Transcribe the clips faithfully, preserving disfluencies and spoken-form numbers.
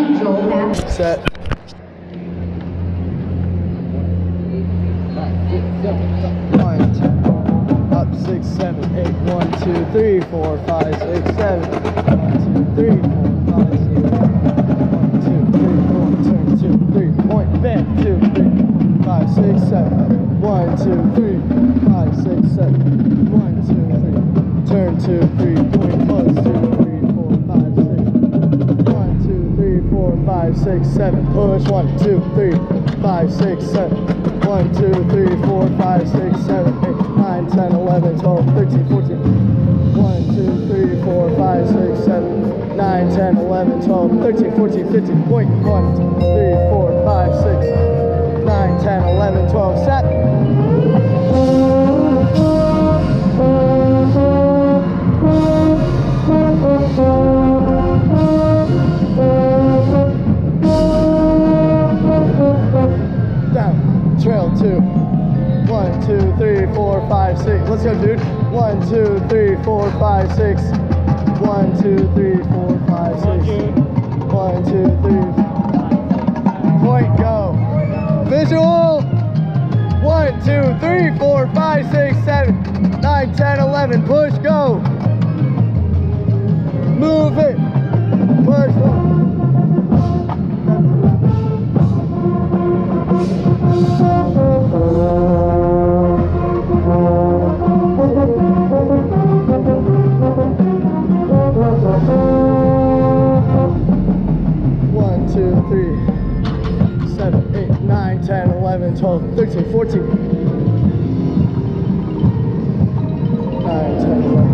Set. One, two, up, six, seven, eight, one, two, three, four, five, six, seven, one, two, three, four, five, six, one, two, three, four, turn, two, three, point, back, two, three, five, six, seven, one, two, three, five, six, seven, one, two, three, turn, two, three, point, plus, two, three, four, five, six, one, two, three, four, five, six, seven, push, one, two, three, five, six, seven, one, two, three, four, five, six, seven, eight, nine, ten, eleven, twelve, thirteen, fourteen, one, two, three, four, five, six, seven, nine, ten, eleven, twelve, thirteen, fourteen, fifteen, point, one, two, three, four, five, six, nine, ten, eleven, twelve, set. Trail two. One, two, three, four, five, six. Let's go, dude. One, two, three, four, five, six. One, two, three, four, five, six. One, two, three. Point, go. Visual. One, two, three, four, five, six, seven, nine, ten, eleven. Push, go. Move it. Push. One, two, three, seven, eight, nine, ten, eleven, twelve, thirteen, fourteen. nine, ten, eleven.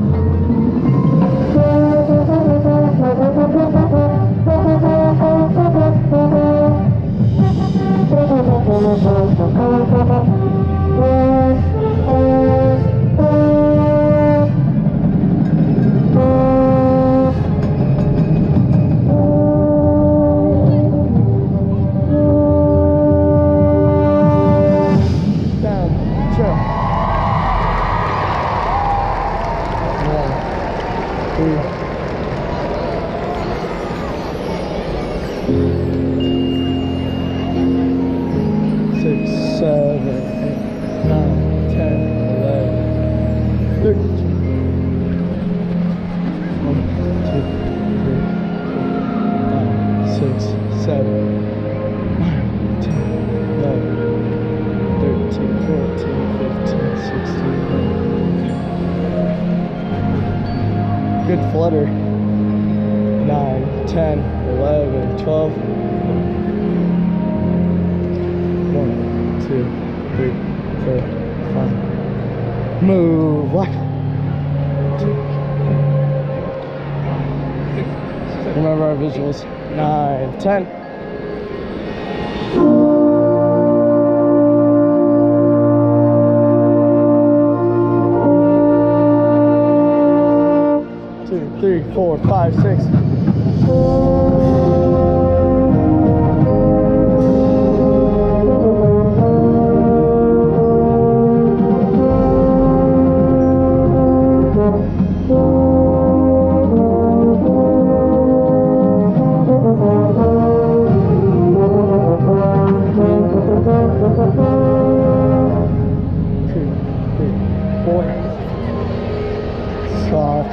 Six, seven, eight, nine, ten, eleven, thirteen. One, two, three, four, five, six, seven, nine, ten, eleven, thirteen, fourteen, fifteen, sixteen. Good flutter. Nine, ten, eleven, twelve. One, two, three, four, five. Move left. Remember our visuals. Nine, ten. Two, three, four, five, six. Two, three, four. Soft.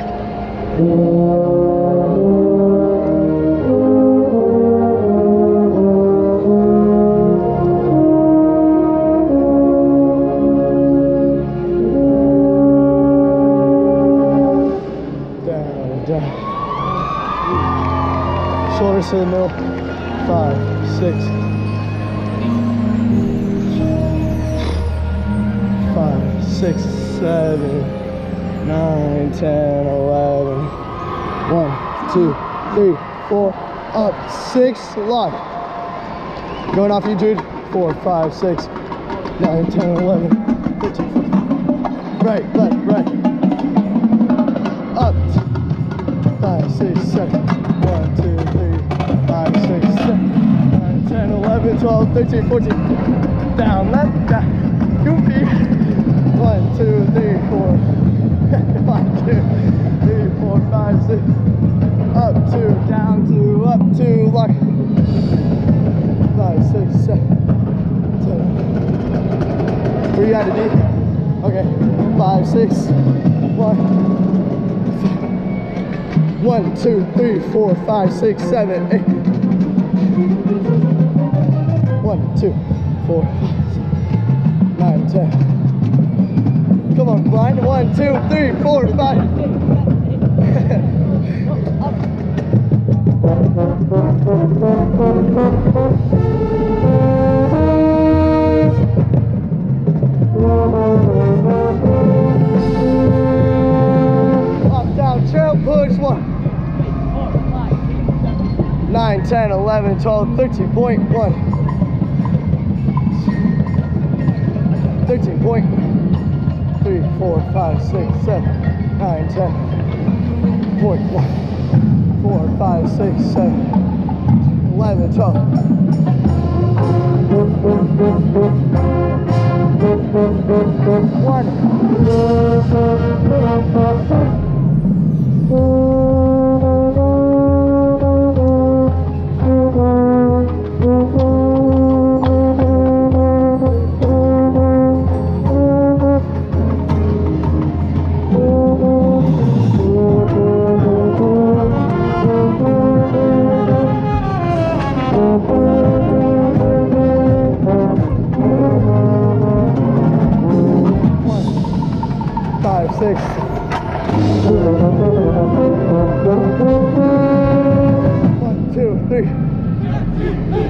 Down, down. Shoulders to the middle. Five, six. Five, six, seven, nine, ten, eleven. One, two, three, four, up, six, lock. Going off you, dude. Four, five, six, nine, ten, eleven, thirteen, fourteen. Right, left, right. Up. Five, six, seven. One, two, three, five, six, seven, nine, ten, eleven, twelve, thirteen, fourteen. Down, left, down. Goofy. One, two, three, four. One, two, three, four, five, six. Up. two, down two, up two, lock. Five, six, seven, ten. Where you at, D? Okay. Five, six, one. One, two, three, four, five, six, seven, eight. One, two, four, five, six, nine, ten. Come on, blind. One, two, three, four, five. Up, down, trail, push, one. nine, ten, eleven, twelve, thirteen point one. thirteen point three, four, five, six, seven, nine, ten. Point one, four, five, six, seven, eleven, twelve. One. Five, six. One, two, three.